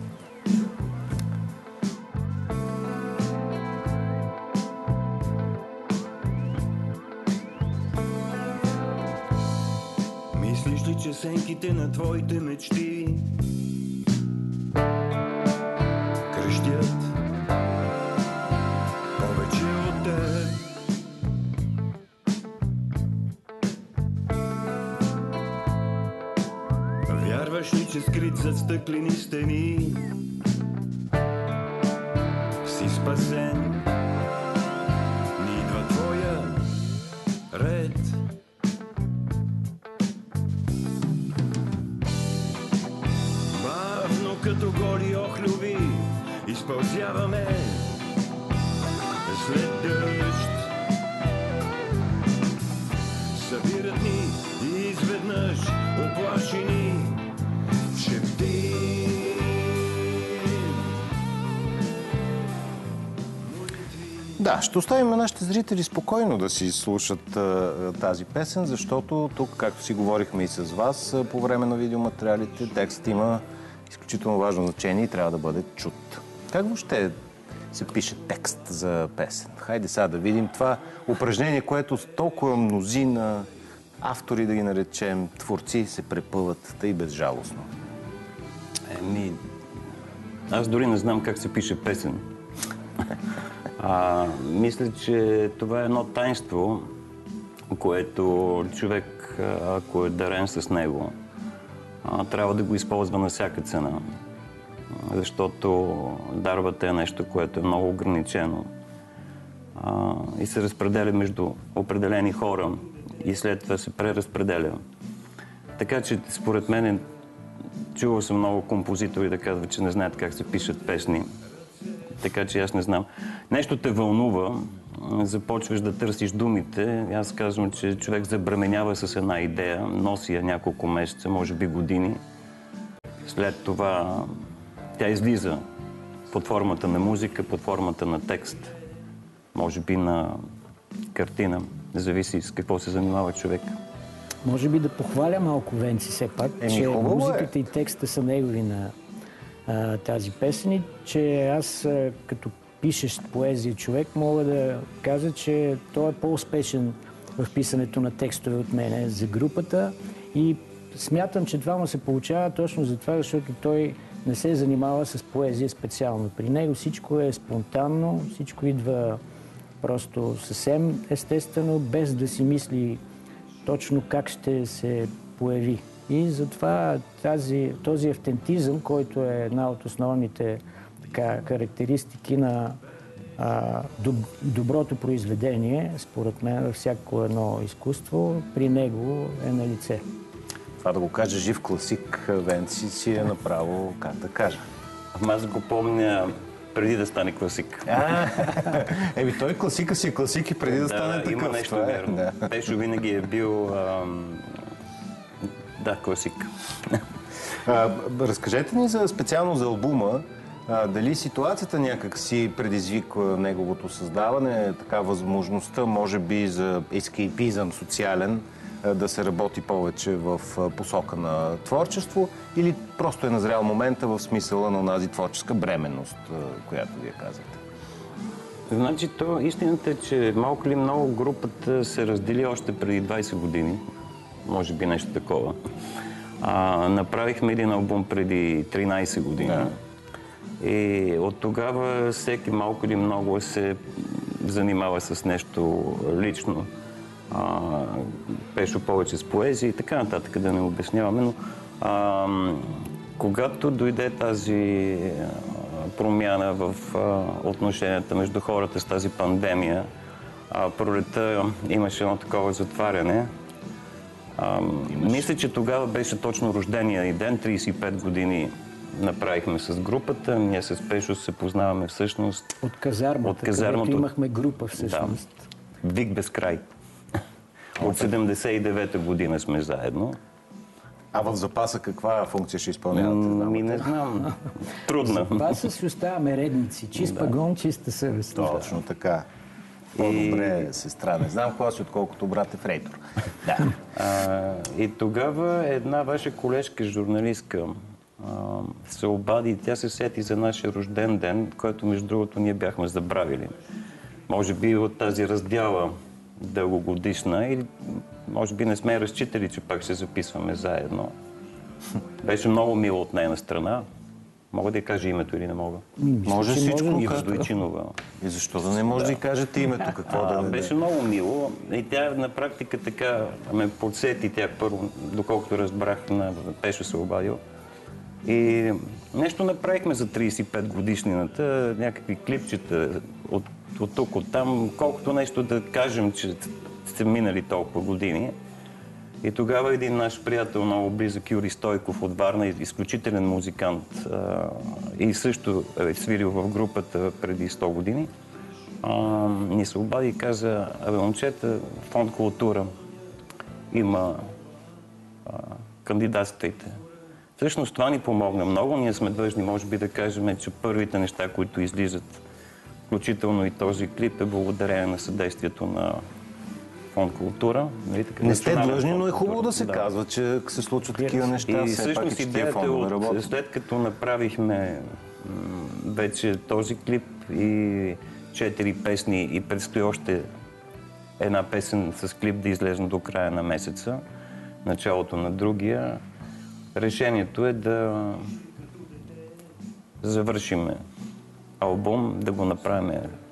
S10: Мислиш ли, че сенките на твоите мечти крещят повече от теб? Вярваш ли, че скрит зад стъклени стени си спасен? Не идва твоя ред. Бавно като голи охлюви изпълзяваме след дъжд. Събират ни и изведнъж оплашени шепти.
S1: Да, ще оставим на нашите зрители спокойно да си слушат а, тази песен, защото тук, както си говорихме и с вас а, по време на видеоматериалите, текстът има изключително важно значение и трябва да бъде чут. Как въобще се пише текст за песен? Хайде сега да видим това упражнение, което с толкова мнозина автори, да ги наречем, творци се препъват тъй безжалостно.
S8: Еми, аз дори не знам как се пише песен. А, мисля, че това е едно таинство, което човек, ако е дарен с него, а, трябва да го използва на всяка цена. Защото дарбата е нещо, което е много ограничено а, и се разпределя между определени хора и след това се преразпределя. Така че, според мен, чувал съм много композитори да казват, че не знаят как се пишат песни. Така че аз не знам. Нещо те вълнува, започваш да търсиш думите. Аз казвам, че човек забременява с една идея, носи я няколко месеца, може би години. След това тя излиза под формата на музика, под формата на текст, може би на картина. Зависи с какво се занимава човек.
S9: Може би да похваля малко Венци все пак,
S1: Еми,
S9: че
S1: хубаво е.
S9: музиката и текста са негови на а, тази песен и че аз а, като пишещ поезия човек мога да кажа, че той е по-успешен в писането на текстове от мене за групата и смятам, че това му се получава точно за това, защото той не се занимава с поезия специално. При него всичко е спонтанно, всичко идва просто съвсем естествено, без да си мисли точно как ще се появи. И затова тази, този автентизъм, който е една от основните така, характеристики на а, доб, доброто произведение, според мен, във всяко едно изкуство, при него е на лице.
S1: Това да го каже жив класик, Венци, си е направо, как да кажа.
S8: Ама аз го помня преди да стане класик.
S1: А, еми той класика си е класик и преди да, да стане такъв.
S8: Има нещо
S1: това е,
S8: верно.
S1: да.
S8: Пешо винаги е бил ам... да, класик.
S1: А, разкажете ни за, специално за албума. А, дали ситуацията някак си предизвиква неговото създаване, така възможността, може би, за ескейпизъм социален, да се работи повече в посока на творчество, или просто е назрял момента в смисъла на онази творческа бременност, която вие казвате?
S8: Значи, то истината е, че малко ли много групата се раздели още преди двайсет години. Може би нещо такова. А, направихме един албум преди тринайсет години. Да. И от тогава всеки малко или много се занимава с нещо лично. А, Пешо повече с поезия и така нататък, да не обясняваме. Но а, когато дойде тази промяна в а, отношенията между хората с тази пандемия, а, пролета имаше едно такова затваряне. А, мисля, че тогава беше точно рождения и ден, трийсет и пет години направихме с групата. Ние с Пешо се познаваме всъщност
S9: от казармата, от казармата където имахме група всъщност.
S8: Да. Вик без край. От седемдесет и девета година сме заедно.
S1: А в запаса каква функция ще изпълнявате?
S8: Ми не знам. Трудна.
S9: В запаса си оставаме редници. Чист да. Пагон, чиста съвест.
S1: Точно така. По-добре, сестра. Не знам кога си, отколкото брат е фрейтор.
S8: Да. А, и тогава една ваша колежка, журналистка, а, се обади и тя се сети за нашия рожден ден, който между другото ние бяхме забравили. Може би от тази раздяла дългогодишна или може би не сме разчитали, че пак ще записваме заедно. Беше много мило от нейна страна. Мога да я кажа името или не мога?
S1: Мисля, може всичко.
S8: Ива Дойчинова.
S1: И защо да не може да, да й кажете името? Какво
S8: а,
S1: да не
S8: беше много мило. И тя на практика така ме подсети. Тя първо, доколкото разбрах, на Пешо се обадил. И нещо направихме за трийсет и пет годишнината. Някакви клипчета от, от тук, от там. Колкото нещо да кажем, че сте минали толкова години. И тогава един наш приятел, много близък, Юрий Стойков от Варна, изключителен музикант а, и също е свирил в групата преди сто години, а, ни се обади и каза: абе, момчета, фонд култура има, а, кандидатствайте. Всъщност това ни помогна много. Ние сме длъжни, може би, да кажем, че първите неща, които излизат, включително и този клип, е благодарение на съдействието на Фонд култура. Нали, така,
S1: не сте длъжни, но е хубаво да се да. казва, че се случват такива неща.
S8: И всъщност идеята е от, след като направихме вече този клип и четири песни и предстои още една песен с клип да излезе до края на месеца, началото на другия, решението е да завършим албум, да го направим.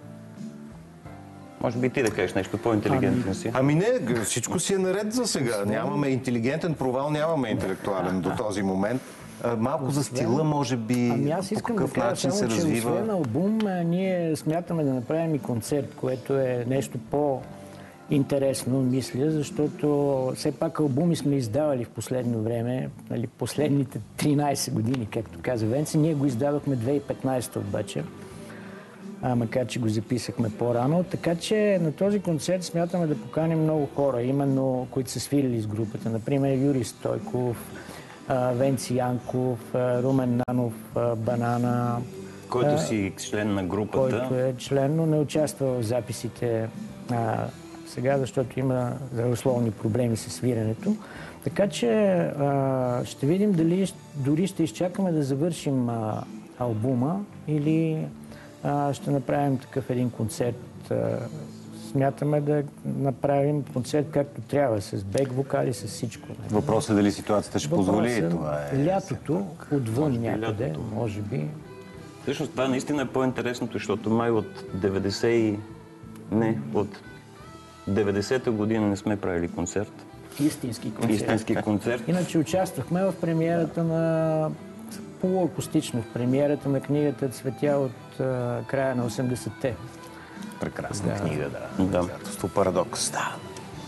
S8: Може би ти да кажеш нещо по-интелигентен си.
S1: Ами не, всичко си е наред за сега. Нямаме интелигентен провал, нямаме интелектуален до този момент. Малко за стила, може би,
S9: ами аз
S1: по какъв да начин
S9: само,
S1: се развива.
S9: Освен албум, ние смятаме да направим и концерт, което е нещо по-интересно, мисля, защото все пак албуми сме издавали в последно време, нали, последните тринайсет години, както каза Венци. Ние го издадохме две хиляди и петнайсета обаче. А, макар че го записахме по-рано. Така че на този концерт смятаме да поканим много хора, именно които са свирили с групата. Например, Юрий Стойков, а, Венци Янков, а, Румен Нанов, а, Банана.
S8: Който а, си член на групата.
S9: Който е член, но не участва в записите а, сега, защото има здравословни проблеми с свирането. Така че а, ще видим дали дори ще изчакаме да завършим а, албума или ще направим такъв един концерт. Смятаме да направим концерт както трябва, с бек вокали, с всичко.
S1: Въпросът е дали ситуацията ще позволи.
S9: Въпросът,
S1: това е...
S9: Лятото, отвън някъде, лятото. Може би.
S8: Всъщност това наистина е по-интересното, защото май от деветдесет не, от деветдесета година не сме правили концерт.
S9: Истински концерт.
S8: Истински концерт.
S9: Иначе участвахме в премиерата на полуакустично, в премиерата на книгата "Цветя" от а, края на осемдесетте.
S1: Прекрасна
S9: да.
S1: книга, да. Да. Парадокс. Да.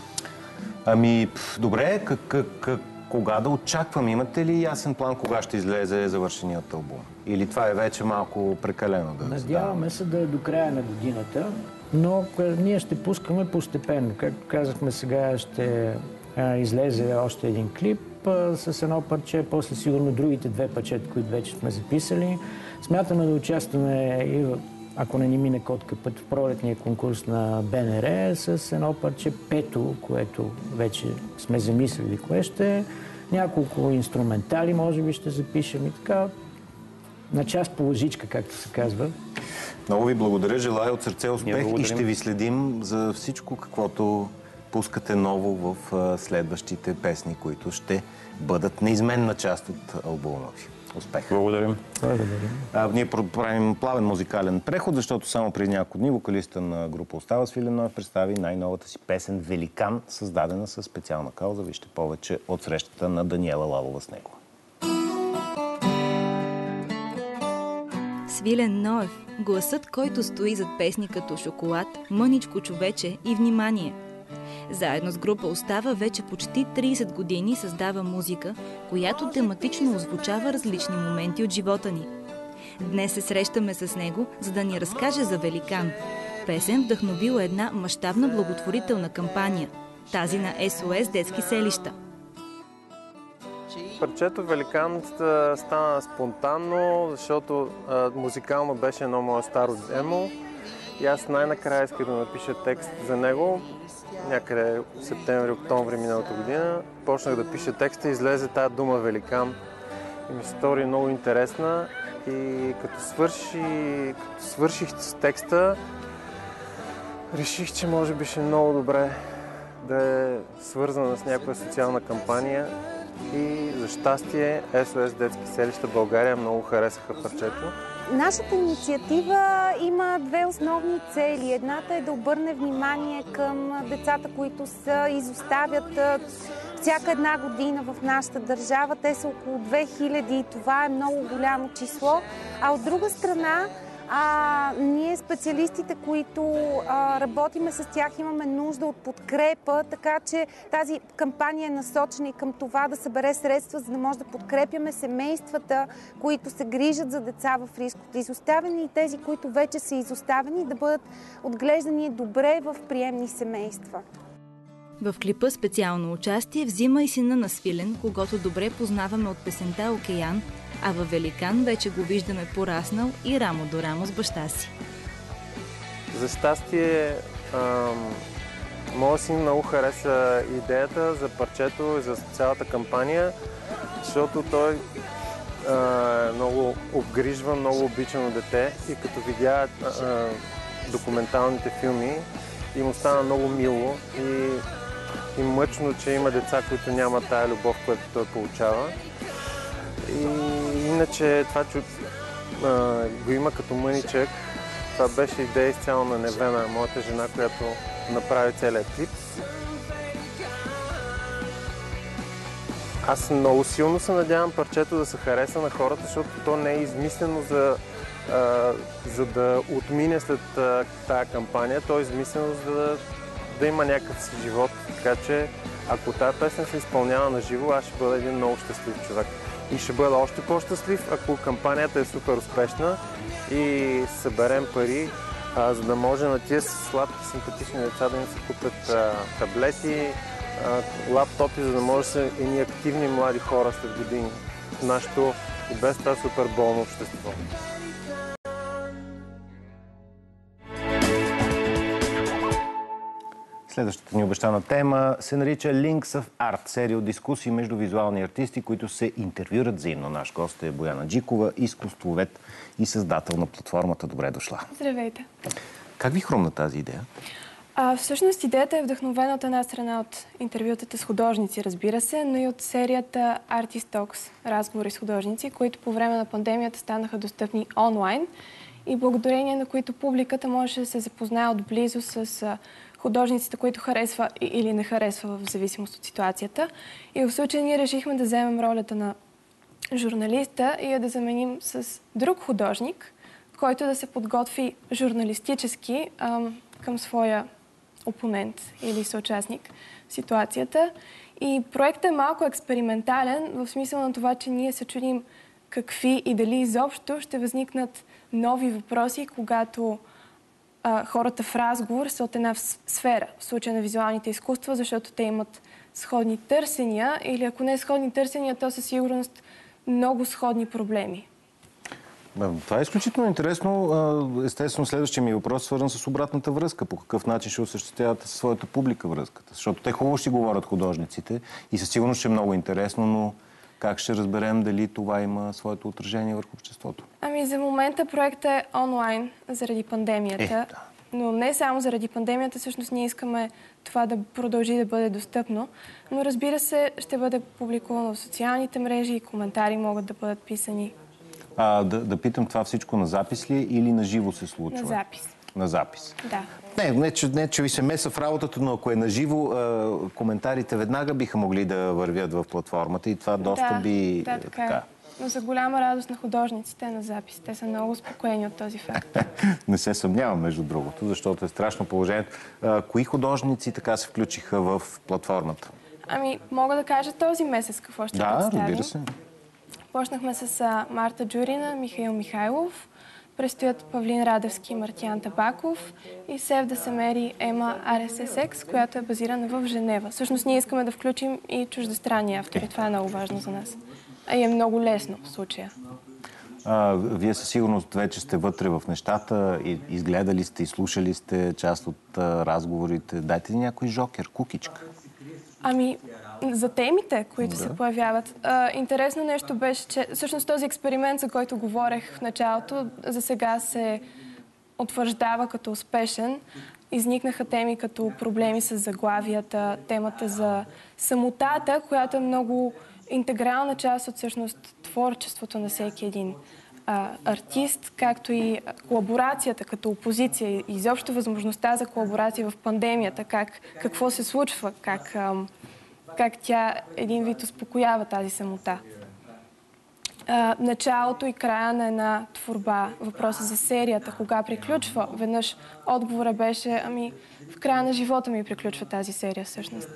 S1: Ами, добре, как, как, как, кога да очаквам? Имате ли ясен план кога ще излезе завършеният албум? Или това е вече малко прекалено? Да
S9: Надяваме се да е до края на годината, но ние ще пускаме постепенно. Както казахме, сега ще а, излезе още един клип а, с едно парче, после сигурно другите две парчета, които вече сме записали. Смятаме да участваме и в, ако не ни мине котка път, в пролетния конкурс на БНР с едно парче пето, което вече сме замислили кое ще е. Няколко инструментали може би ще запишем и така. на час по лъжичка, както се казва.
S1: Много ви благодаря, желая от сърце успех и ще ви следим за всичко, каквото пускате ново в следващите песни, които ще бъдат неизменна част от албума ви. Успех!
S8: Благодарим.
S9: Благодарим.
S1: А, ние правим плавен музикален преход, защото само преди няколко дни вокалиста на група Остава Свиленов представи най-новата си песен «Великан», създадена със специална кауза. Вижте повече от срещата на Даниела Лалова с него.
S6: Свилен Ноев, гласът, който стои зад песни като «Шоколад», «Мъничко човече» и «Внимание». Заедно с група Остава вече почти трийсет години създава музика, която тематично озвучава различни моменти от живота ни. Днес се срещаме с него, за да ни разкаже за «Великан». Песен вдъхновила една мащабна благотворителна кампания, тази на Ес О Ес детски селища.
S11: Парчето «Великан» стана спонтанно, защото а, музикално беше едно мое старо демо и аз най-накрая исках да напиша текст за него. Някъде в септември-октомври миналата година почнах да пиша текста и излезе тази дума «Великан». И ми се стори много интересна и като, свърши, като свърших с текста, реших, че може би ще е много добре да е свързана с някоя социална кампания. И за щастие Ес О Ес детски селища България много харесаха парчето.
S12: Нашата инициатива има две основни цели. Едната е да обърне внимание към децата, които се изоставят всяка една година в нашата държава. Те са около две хиляди и това е много голямо число. А от друга страна, А, ние специалистите, които а, работиме с тях, имаме нужда от подкрепа, така че тази кампания е насочена и към това да събере средства, за да може да подкрепяме семействата, които се грижат за деца в риск от изоставени и тези, които вече са изоставени, да бъдат отглеждани добре в приемни семейства.
S6: В клипа специално участие взима и сина на Свилен, когото добре познаваме от песента «Океан», а във «Великан» вече го виждаме пораснал и рамо до рамо с баща си.
S11: За щастие, моят син много хареса идеята за парчето и за цялата кампания, защото той е много обгрижва, много обичано дете и като видя а, документалните филми, и му стана много мило и, и мъчно, че има деца, които нямат тая любов, която той получава. И иначе това, че а, го има като мъничък, това беше идея изцяло на Невена, моята жена, която направи целият клип. Аз много силно се надявам парчето да се хареса на хората, защото то не е измислено за, а, за да отмине след а, тая кампания, то е измислено за да, да има някакъв си живот. Така че, ако тази песен се изпълнява на живо, аз ще бъда един много щастлив човек. И ще бъда още по-щастлив, ако кампанията е супер успешна и съберем пари, а, за да може на тия сладки, симпатични деца да им се купят а, таблети, а, лаптопи, за да може да са едни активни млади хора след години в нашето и без това супер болно общество.
S1: Следващата ни обещана тема се нарича Links of Art, серия от дискусии между визуални артисти, които се интервюрат взаимно. Наш гост е Бояна Джикова, изкуствовед и създател на платформата. Добре дошла.
S13: Здравейте.
S1: Как ви хрумна тази идея?
S13: А, всъщност идеята е вдъхновена от една страна от интервютата с художници, разбира се, но и от серията Artist Talks, разговори с художници, които по време на пандемията станаха достъпни онлайн и благодарение на които публиката може да се запознае отблизо с художниците, които харесва или не харесва в зависимост от ситуацията. И в случая ние решихме да вземем ролята на журналиста и я да заменим с друг художник, който да се подготви журналистически ам, към своя опонент или съучастник в ситуацията. И проектът е малко експериментален, в смисъл на това, че ние се чудим какви и дали изобщо ще възникнат нови въпроси, когато а, хората в разговор са от една сфера, в случая на визуалните изкуства, защото те имат сходни търсения или ако не сходни търсения, то със сигурност много сходни проблеми.
S1: Това е изключително интересно. Естествено, следващия ми въпрос е свързан с обратната връзка. По какъв начин ще осъществявате със своята публика връзката? Защото те хубаво ще говорят художниците и със сигурност ще е много интересно, но Как ще разберем дали това има своето отражение върху обществото?
S13: Ами за момента проектът е онлайн заради пандемията.
S1: Е, да.
S13: Но не само заради пандемията, всъщност ние искаме това да продължи да бъде достъпно. Но разбира се, ще бъде публикувано в социалните мрежи и коментари могат да бъдат писани.
S1: А, да, да питам, това всичко на запис ли е или на живо се случва?
S13: На запис.
S1: На запис.
S13: Да.
S1: Не, не, че, не, че ви се меса в работата, но ако е на живо, коментарите веднага биха могли да вървят в платформата и това доста
S13: да,
S1: би...
S13: Да, така е. Но за голяма радост на художниците е на запис. Те са много спокойни от този факт.
S1: Не се съмнявам, между другото, защото е страшно положението. А, кои художници така се включиха в платформата?
S13: Ами, мога да кажа този месец какво ще
S1: да,
S13: представим.
S1: Да, разбира се.
S13: Почнахме с а, Марта Джурина, Михаил Михайлов. Предстоят Павлин Радевски и Мартиян Табаков и Севда Семери Ема Ар Ес Ес Екс, която е базирана в Женева. Всъщност ние искаме да включим и чуждестранни автори. Това е много важно за нас. А и е много лесно в случая.
S1: А, вие със сигурност вече сте вътре в нещата, и, изгледали сте, изслушали сте част от а, разговорите. Дайте ли някой жокер, кукичка?
S13: Ами, за темите, които
S1: да.
S13: се появяват. А, интересно нещо беше, че всъщност този експеримент, за който говорех в началото, за сега се утвърждава като успешен. Изникнаха теми като проблеми с заглавията, темата за самотата, която е много интегрална част от всъщност творчеството на всеки един а, артист, както и колаборацията като опозиция и изобщо възможността за колаборация в пандемията, как, какво се случва, как, а, как тя един вид успокоява тази самота. А, началото и края на една творба, въпроса за серията, кога приключва, веднъж отговора беше, ами в края на живота ми приключва тази серия всъщност.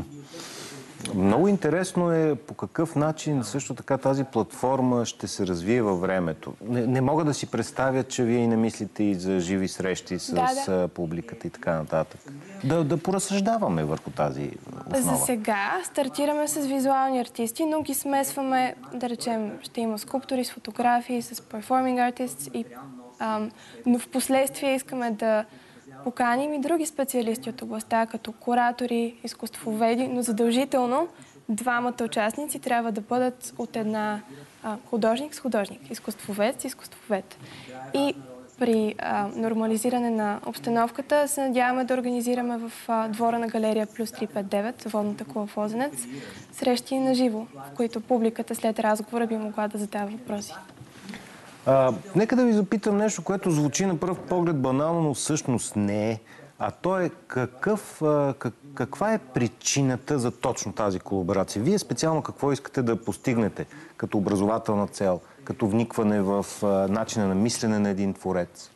S1: Много интересно е по какъв начин също така тази платформа ще се развие във времето. Не, не мога да си представя, че вие и не мислите и за живи срещи с
S13: да, да.
S1: публиката и така нататък. Да, да поразсъждаваме върху тази основа.
S13: За сега стартираме с визуални артисти, но ги смесваме, да речем, ще има скулптори с фотографии, с performing artists, и, ам, но в последствие искаме да поканим и други специалисти от областта, като куратори, изкуствоведи, но задължително двамата участници трябва да бъдат от една а, художник с художник, изкуствовед с изкуствовед. И при а, нормализиране на обстановката се надяваме да организираме в а, двора на галерия Плюс триста петдесет и девет, водната кула в Лозенец, срещи на живо, в които публиката след разговора би могла да задава въпроси.
S1: А, нека да ви запитам нещо, което звучи на пръв поглед банално, но всъщност не е. А то е какъв, а, как, каква е причината за точно тази колаборация? Вие специално какво искате да постигнете като образователна цел, като вникване в а, начина на мислене на един творец?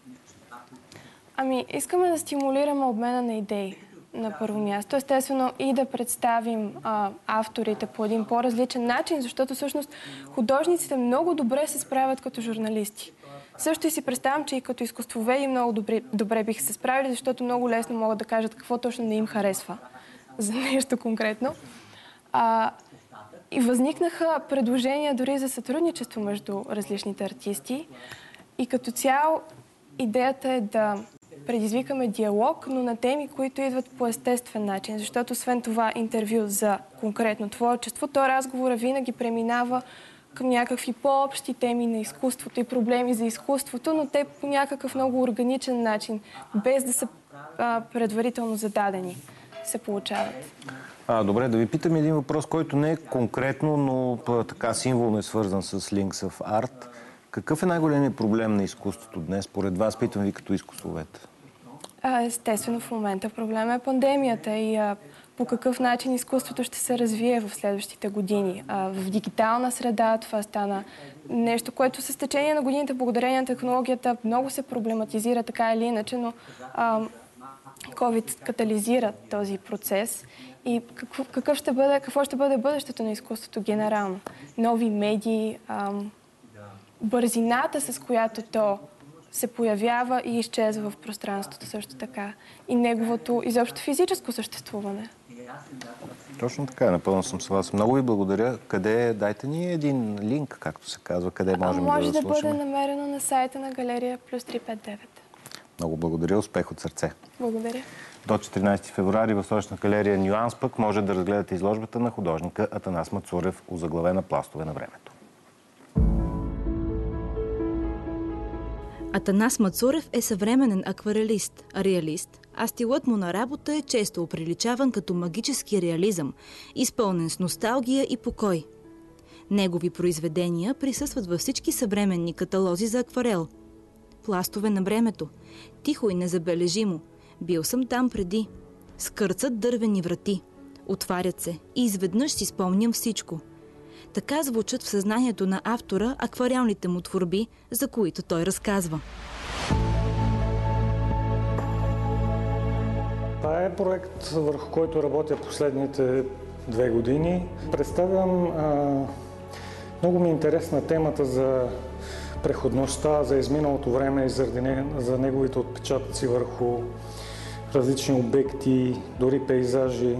S13: Ами, искаме да стимулираме обмена на идеи на първо място. Естествено и да представим а, авторите по един по-различен начин, защото всъщност художниците много добре се справят като журналисти. Също и си представям, че и като изкуствоведи много добре, добре биха се справили, защото много лесно могат да кажат какво точно не им харесва за нещо конкретно. А, и възникнаха предложения дори за сътрудничество между различните артисти. И като цяло идеята е да предизвикаме диалог, но на теми, които идват по естествен начин, защото освен това интервю за конкретно творчество, то разговора винаги преминава към някакви по-общи теми на изкуството и проблеми за изкуството, но те по някакъв много органичен начин, без да са а, предварително зададени, се получават.
S1: А, добре, да ви питам един въпрос, който не е конкретно, но така символно е свързан с Links of Art. Какъв е най-големият проблем на изкуството днес? Според вас, питам ви като изкуствовед.
S13: Естествено, в момента проблема е пандемията и а, по какъв начин изкуството ще се развие в следващите години. А, в дигитална среда това стана нещо, което с течение на годините, благодарение на технологията, много се проблематизира така или иначе, но а, COVID катализира този процес. И какво, какъв ще бъде, какво ще бъде бъдещето на изкуството генерално? Нови медии, а, бързината, с която то се появява и изчезва в пространството също така. И неговото изобщо физическо съществуване.
S1: Точно така, напълно съм с вас. Много ви благодаря. Къде е? Дайте ни един линк, както се казва, къде можем
S13: а, може
S1: да,
S13: да
S1: да слушаме.
S13: Може да бъде намерено на сайта на галерия Плюс триста петдесет и девет.
S1: Много благодаря. Успех от сърце.
S13: Благодаря.
S1: До четиринайсети февруари в Столична галерия Нюанс пък може да разгледате изложбата на художника Атанас Мацурев, озаглавена "Пластове на времето".
S6: Атанас Мацурев е съвременен акварелист, реалист, а стилът му на работа е често оприличаван като магически реализъм, изпълнен с носталгия и покой. Негови произведения присъстват във всички съвременни каталози за акварел. "Пластове на времето", "Тихо и незабележимо", "Бил съм там преди", "Скърцат дървени врати", "Отварят се" и "Изведнъж си спомням всичко". Така звучат в съзнанието на автора акварелните му творби, за които той разказва.
S14: Това е проект, върху който работя последните две години. Представям а, много ми е интересна темата за преходността, за изминалото време и заради не, за неговите отпечатъци върху различни обекти, дори пейзажи.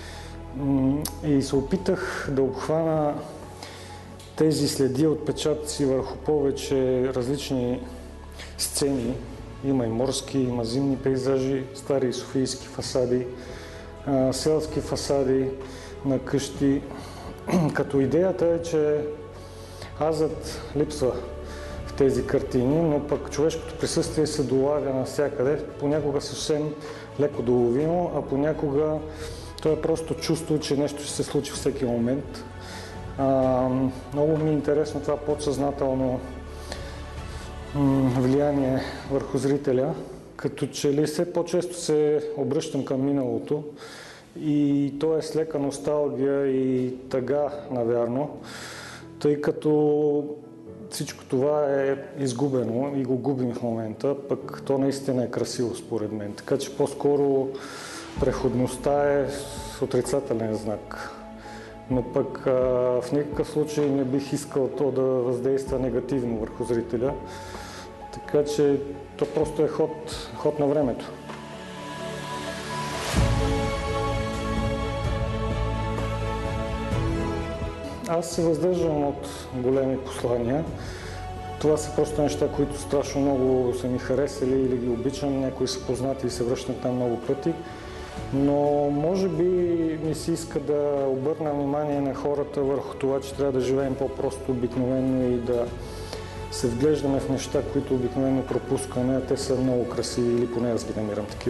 S14: И се опитах да обхвана тези следи, отпечатъци върху повече различни сцени. Има и морски, има зимни пейзажи, стари софийски фасади, селски фасади на къщи. Като идеята е, че азът липсва в тези картини, но пък човешкото присъствие се долавя навсякъде, понякога съвсем леко доловимо, а понякога то е просто чувство, че нещо ще се случи всеки момент. А, много ми е интересно това подсъзнателно м- влияние върху зрителя, като че ли все по-често се обръщам към миналото и то е с лека носталгия и тъга, навярно, тъй като всичко това е изгубено и го губим в момента, пък то наистина е красиво според мен. Така че по-скоро преходността е с отрицателен знак. Но пък а, в никакъв случай не бих искал то да въздейства негативно върху зрителя. Така че то просто е ход, ход на времето. Аз се въздържам от големи послания. Това са просто неща, които страшно много са ми харесали или ги обичам. Някои са познати и се връщат там много пъти. Но може би ми се иска да обърна внимание на хората върху това, че трябва да живеем по-просто обикновено и да се вглеждаме в неща, които обикновено пропускаме, а те са много красиви или поне аз ги намирам такива.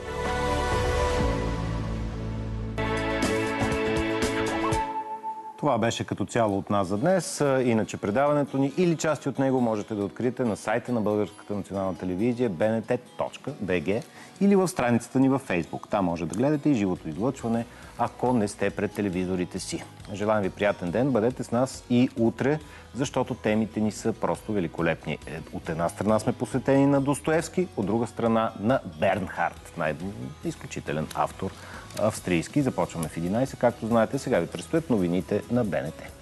S1: Това беше като цяло от нас за днес. Иначе предаването ни или части от него можете да откриете на сайта на Българската национална телевизия би ен те точка би джи или в страницата ни във Фейсбук. Там може да гледате и живото излъчване, ако не сте пред телевизорите си. Желаем ви приятен ден, бъдете с нас и утре, защото темите ни са просто великолепни. От една страна сме посветени на Достоевски, от друга страна на Бернхард, най-изключителен автор австрийски. Започваме в единайсет, както знаете. Сега ви предстоят новините на БНТ.